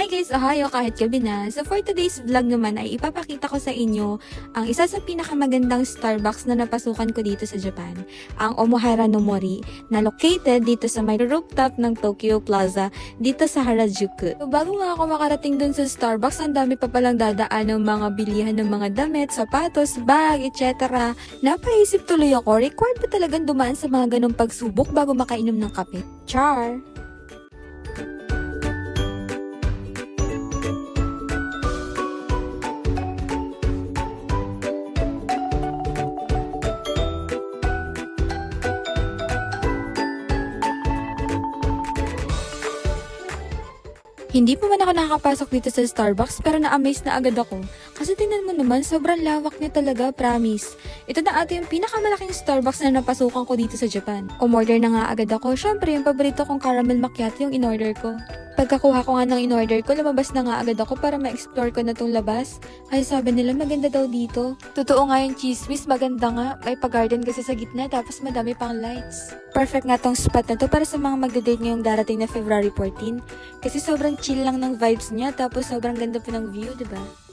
Hi guys, Ohio kahit gabi na. So for today's vlog naman ay ipapakita ko sa inyo ang isa sa pinakamagandang Starbucks na napasukan ko dito sa Japan. Ang Omohara no Mori na located dito sa may rooftop ng Tokyo Plaza dito sa Harajuku. So bago nga ako makarating dun sa Starbucks, ang dami pa palang dadaan ng mga bilihan ng mga damit, sapatos, bag, etc. Napaisip tuloy ako, required ba talagang dumaan sa mga ganong pagsubok bago makainom ng kape? Char! Hindi pa man ako nakakapasok dito sa Starbucks pero na-amaze na agad ako. Kasi tingnan mo naman, sobrang lawak niya talaga, promise. Ito na ate yung pinakamalaking Starbucks na napasukan ko dito sa Japan. Umorder na nga agad ako. Syempre, yung paborito kong caramel macchiato yung in-order ko. Pagkakuha ko nga ng in-order ko, lumabas na nga agad ako para ma-explore ko na tong labas. Ay sabi nila maganda daw dito. Totoo nga yung chismis, maganda nga. May pa-garden kasi sa gitna tapos madami pang lights. Perfect nga tong spot na to para sa mga magda-date ngayong darating na February 14. Kasi sobrang chill lang ng vibes niya tapos sobrang ganda pa ng view, diba?